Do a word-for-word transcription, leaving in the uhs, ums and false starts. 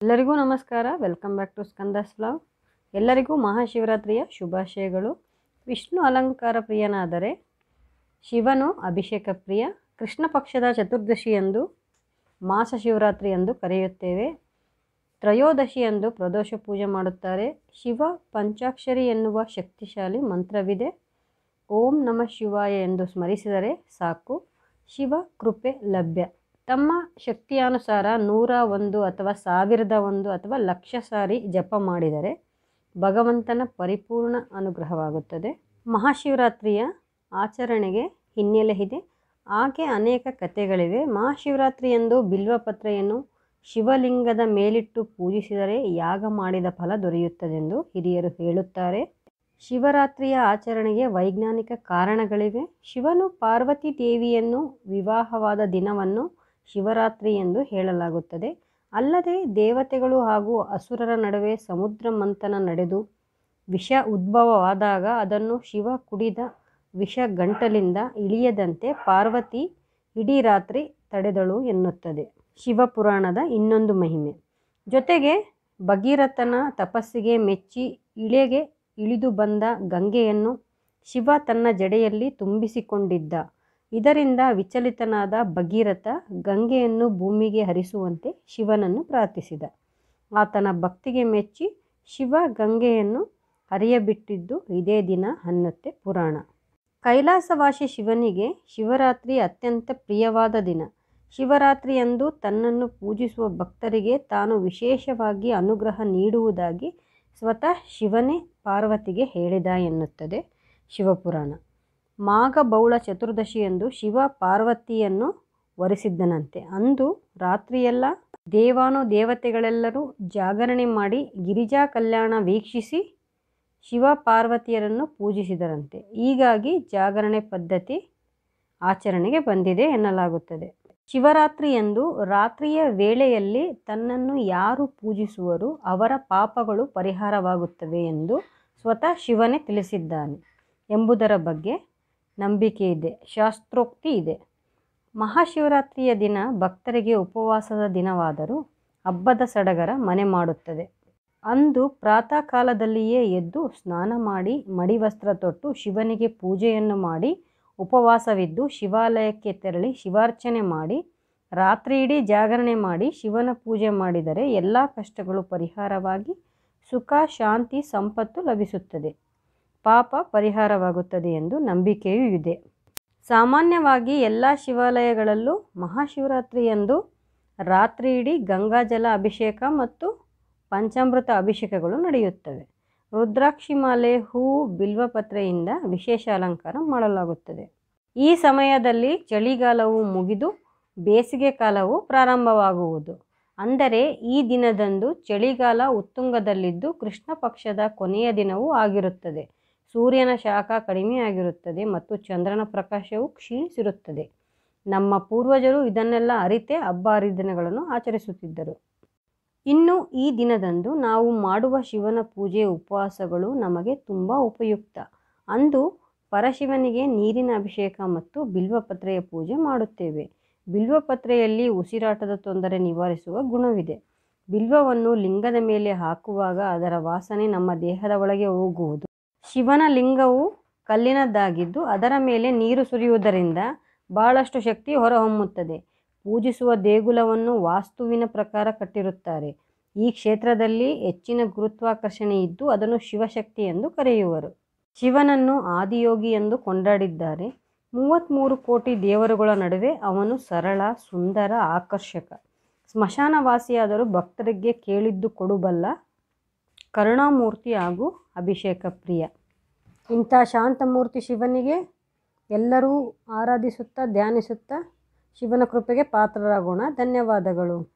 ಎಲ್ಲರಿಗೂ ನಮಸ್ಕಾರ. Welcome back to Skanda's vlog. ಎಲ್ಲರಿಗೂ ಮಹಾಶಿವರಾತ್ರಿಯ ಶುಭಾಶಯಗಳು. ವಿಷ್ಣು ಅಲಂಕಾರ ಪ್ರಿಯನಾದರೆ ಶಿವನು ಅಭಿಷೇಕ ಪ್ರಿಯ. ಕೃಷ್ಣ ಪಕ್ಷದ ಚತುರ್ದಶಿಯಂದು ಮಾಸ ಶಿವರಾತ್ರಿ ಎಂದು ಕರೆಯುತ್ತೇವೆ. ತ್ರಯೋದಶಿಯಂದು ಪ್ರದೋಷ ಪೂಜೆ ಮಾಡುತ್ತಾರೆ. ಶಿವ ಪಂಚಾಕ್ಷರಿ ಎನ್ನುವ ಶಕ್ತಿಶಾಲಿ ಮಂತ್ರವಿದೆ. ಓಂ ನಮಃ ಶಿವಾಯ ಎಂದು ಸ್ಮರಿಸಿದರೆ ಸಾಕು, ಶಿವ ಕೃಪೆ ಲಭ್ಯ. ತಮ್ಮ ಶಕ್ತಿಯಾನುಸಾರ ನೂರ ಒಂದು ಅಥವಾ ಸಾವಿರದ ಒಂದು ಅಥವಾ ಲಕ್ಷ ಸಾರಿ ಜಪ ಮಾಡಿದರೆ ಭಗವಂತನ ಪರಿಪೂರ್ಣ ಅನುಗ್ರಹವಾಗುತ್ತದೆ. ಮಹಾಶಿವರಾತ್ರಿಯ ಆಚರಣೆಗೆ ಹಿನ್ನೆಲೆ ಇದೆ, ಹಾಗೆ ಅನೇಕ ಕಥೆಗಳಿವೆ. ಮಹಾಶಿವರಾತ್ರಿಯಂದು ಬಿಲ್ವಪತ್ರೆಯನ್ನು ಶಿವಲಿಂಗದ ಮೇಲಿಟ್ಟು ಪೂಜಿಸಿದರೆ ಯಾಗ ಮಾಡಿದ ಫಲ ದೊರೆಯುತ್ತದೆಂದು ಹಿರಿಯರು ಹೇಳುತ್ತಾರೆ. ಶಿವರಾತ್ರಿಯ ಆಚರಣೆಗೆ ವೈಜ್ಞಾನಿಕ ಕಾರಣಗಳಿವೆ. ಶಿವನು ಪಾರ್ವತಿ ದೇವಿಯನ್ನು ವಿವಾಹವಾದ ದಿನವನ್ನು ಶಿವರಾತ್ರಿ ಎಂದು ಹೇಳಲಾಗುತ್ತದೆ. ಅಲ್ಲದೆ ದೇವತೆಗಳು ಹಾಗೂ ಅಸುರರ ನಡುವೆ ಸಮುದ್ರ ಮಂಥನ ನಡೆದು ವಿಷ ಉದ್ಭವವಾದಾಗ ಅದನ್ನು ಶಿವ ಕುಡಿದ ವಿಷ ಗಂಟಲಿಂದ ಇಳಿಯದಂತೆ ಪಾರ್ವತಿ ಇಡೀ ರಾತ್ರಿ ತಡೆದಳು ಎನ್ನುತ್ತದೆ ಶಿವಪುರಾಣದ ಇನ್ನೊಂದು ಮಹಿಮೆ. ಜೊತೆಗೆ ಭಗೀರಥನ ತಪಸ್ಸಿಗೆ ಮೆಚ್ಚಿ ಇಳೆಗೆ ಇಳಿದು ಬಂದ ಗಂಗೆಯನ್ನು ಶಿವ ತನ್ನ ಜಡೆಯಲ್ಲಿ ತುಂಬಿಸಿಕೊಂಡಿದ್ದ. ಇದರಿಂದ ವಿಚಲಿತನಾದ ಭಗೀರಥ ಗಂಗೆಯನ್ನು ಭೂಮಿಗೆ ಹರಿಸುವಂತೆ ಶಿವನನ್ನು ಪ್ರಾರ್ಥಿಸಿದ. ಆತನ ಭಕ್ತಿಗೆ ಮೆಚ್ಚಿ ಶಿವ ಗಂಗೆಯನ್ನು ಹರಿಯಬಿಟ್ಟಿದ್ದು ಇದೇ ದಿನ ಅನ್ನುತ್ತೆ ಪುರಾಣ. ಕೈಲಾಸವಾಸಿ ಶಿವನಿಗೆ ಶಿವರಾತ್ರಿ ಅತ್ಯಂತ ಪ್ರಿಯವಾದ ದಿನ. ಶಿವರಾತ್ರಿಯಂದು ತನ್ನನ್ನು ಪೂಜಿಸುವ ಭಕ್ತರಿಗೆ ತಾನು ವಿಶೇಷವಾಗಿ ಅನುಗ್ರಹ ನೀಡುವುದಾಗಿ ಸ್ವತಃ ಶಿವನೇ ಪಾರ್ವತಿಗೆ ಹೇಳಿದ ಎನ್ನುತ್ತದೆ ಶಿವಪುರಾಣ. ಮಾಘ ಬೌಳ ಚತುರ್ದಶಿಯಂದು ಶಿವ ಪಾರ್ವತಿಯನ್ನು ವರಿಸಿದ್ದನಂತೆ. ಅಂದು ರಾತ್ರಿಯೆಲ್ಲ ದೇವಾನು ದೇವತೆಗಳೆಲ್ಲರೂ ಜಾಗರಣೆ ಮಾಡಿ ಗಿರಿಜಾ ಕಲ್ಯಾಣ ವೀಕ್ಷಿಸಿ ಶಿವ ಪಾರ್ವತಿಯರನ್ನು ಪೂಜಿಸಿದರಂತೆ. ಹೀಗಾಗಿ ಜಾಗರಣೆ ಪದ್ಧತಿ ಆಚರಣೆಗೆ ಬಂದಿದೆ ಎನ್ನಲಾಗುತ್ತದೆ. ಶಿವರಾತ್ರಿಯಂದು ರಾತ್ರಿಯ ವೇಳೆಯಲ್ಲಿ ತನ್ನನ್ನು ಯಾರು ಪೂಜಿಸುವರೋ ಅವರ ಪಾಪಗಳು ಪರಿಹಾರವಾಗುತ್ತವೆ ಎಂದು ಸ್ವತಃ ಶಿವನೇ ತಿಳಿಸಿದ್ದಾನೆ ಎಂಬುದರ ಬಗ್ಗೆ ನಂಬಿಕೆ ಇದೆ, ಶಾಸ್ತ್ರೋಕ್ತಿ ಇದೆ. ಮಹಾಶಿವರಾತ್ರಿಯ ದಿನ ಭಕ್ತರಿಗೆ ಉಪವಾಸದ ದಿನವಾದರೂ ಹಬ್ಬದ ಸಡಗರ ಮನೆ ಮಾಡುತ್ತದೆ. ಅಂದು ಪ್ರಾತಃ ಕಾಲದಲ್ಲಿಯೇ ಎದ್ದು ಸ್ನಾನ ಮಾಡಿ ಮಡಿವಸ್ತ್ರ ತೊಟ್ಟು ಶಿವನಿಗೆ ಪೂಜೆಯನ್ನು ಮಾಡಿ ಉಪವಾಸವಿದ್ದು ಶಿವಾಲಯಕ್ಕೆ ತೆರಳಿ ಶಿವಾರ್ಚನೆ ಮಾಡಿ ರಾತ್ರಿ ಇಡೀ ಜಾಗರಣೆ ಮಾಡಿ ಶಿವನ ಪೂಜೆ ಮಾಡಿದರೆ ಎಲ್ಲ ಕಷ್ಟಗಳು ಪರಿಹಾರವಾಗಿ ಸುಖ ಶಾಂತಿ ಸಂಪತ್ತು ಲಭಿಸುತ್ತದೆ, ಪಾಪ ಪರಿಹಾರವಾಗುತ್ತದೆ ಎಂದು ನಂಬಿಕೆಯೂ ಇದೆ. ಸಾಮಾನ್ಯವಾಗಿ ಎಲ್ಲ ಶಿವಾಲಯಗಳಲ್ಲೂ ಮಹಾಶಿವರಾತ್ರಿಯಂದು ರಾತ್ರಿ ಇಡೀ ಗಂಗಾಜಲ ಅಭಿಷೇಕ ಮತ್ತು ಪಂಚಾಮೃತ ಅಭಿಷೇಕಗಳು ನಡೆಯುತ್ತವೆ. ರುದ್ರಾಕ್ಷಿ ಮಾಲೆ, ಹೂವು, ಬಿಲ್ವಪತ್ರೆಯಿಂದ ವಿಶೇಷ ಅಲಂಕಾರ ಮಾಡಲಾಗುತ್ತದೆ. ಈ ಸಮಯದಲ್ಲಿ ಚಳಿಗಾಲವು ಮುಗಿದು ಬೇಸಿಗೆ ಕಾಲವು ಪ್ರಾರಂಭವಾಗುವುದು. ಅಂದರೆ ಈ ದಿನದಂದು ಚಳಿಗಾಲ ಉತ್ತುಂಗದಲ್ಲಿದ್ದು ಕೃಷ್ಣ ಪಕ್ಷದ ಕೊನೆಯ ದಿನವೂ ಆಗಿರುತ್ತದೆ. ಸೂರ್ಯನ ಶಾಖ ಕಡಿಮೆಯಾಗಿರುತ್ತದೆ ಮತ್ತು ಚಂದ್ರನ ಪ್ರಕಾಶವು ಕ್ಷೀಣಿಸಿರುತ್ತದೆ. ನಮ್ಮ ಪೂರ್ವಜರು ಇದನ್ನೆಲ್ಲ ಅರಿತೇ ಹಬ್ಬ ಹರಿದಿನಗಳನ್ನು ಆಚರಿಸುತ್ತಿದ್ದರು. ಇನ್ನು ಈ ದಿನದಂದು ನಾವು ಮಾಡುವ ಶಿವನ ಪೂಜೆ ಉಪವಾಸಗಳು ನಮಗೆ ತುಂಬ ಉಪಯುಕ್ತ. ಅಂದು ಪರಶಿವನಿಗೆ ನೀರಿನ ಅಭಿಷೇಕ ಮತ್ತು ಬಿಲ್ವಪತ್ರೆಯ ಪೂಜೆ ಮಾಡುತ್ತೇವೆ. ಬಿಲ್ವಪತ್ರೆಯಲ್ಲಿ ಉಸಿರಾಟದ ತೊಂದರೆ ನಿವಾರಿಸುವ ಗುಣವಿದೆ. ಬಿಲ್ವವನ್ನು ಲಿಂಗದ ಮೇಲೆ ಹಾಕುವಾಗ ಅದರ ವಾಸನೆ ನಮ್ಮ ದೇಹದ ಒಳಗೆ ಹೋಗುವುದು. ಶಿವನ ಲಿಂಗವು ಕಲ್ಲಿನದ್ದಾಗಿದ್ದು ಅದರ ಮೇಲೆ ನೀರು ಸುರಿಯುವುದರಿಂದ ಬಹಳಷ್ಟು ಶಕ್ತಿ ಹೊರಹೊಮ್ಮುತ್ತದೆ. ಪೂಜಿಸುವ ದೇಗುಲವನ್ನು ವಾಸ್ತುವಿನ ಪ್ರಕಾರ ಕಟ್ಟಿರುತ್ತಾರೆ. ಈ ಕ್ಷೇತ್ರದಲ್ಲಿ ಹೆಚ್ಚಿನ ಗುರುತ್ವಾಕರ್ಷಣೆ ಇದ್ದು ಅದನ್ನು ಶಿವಶಕ್ತಿ ಎಂದು ಕರೆಯುವರು. ಶಿವನನ್ನು ಆದಿಯೋಗಿ ಎಂದು ಕೊಂಡಾಡಿದ್ದಾರೆ. ಮೂವತ್ತ್ಮೂರು ಕೋಟಿ ದೇವರುಗಳ ನಡುವೆ ಅವನು ಸರಳ, ಸುಂದರ, ಆಕರ್ಷಕ. ಸ್ಮಶಾನವಾಸಿಯಾದರೂ ಭಕ್ತರಿಗೆ ಕೇಳಿದ್ದು ಕೊಡಬಲ್ಲ ಕರುಣಾಮೂರ್ತಿ ಹಾಗೂ ಅಭಿಷೇಕ ಪ್ರಿಯ. ಇಂಥ ಶಾಂತಮೂರ್ತಿ ಶಿವನಿಗೆ ಎಲ್ಲರೂ ಆರಾಧಿಸುತ್ತಾ ಧ್ಯಾನಿಸುತ್ತಾ ಶಿವನ ಕೃಪೆಗೆ ಪಾತ್ರರಾಗೋಣ. ಧನ್ಯವಾದಗಳು.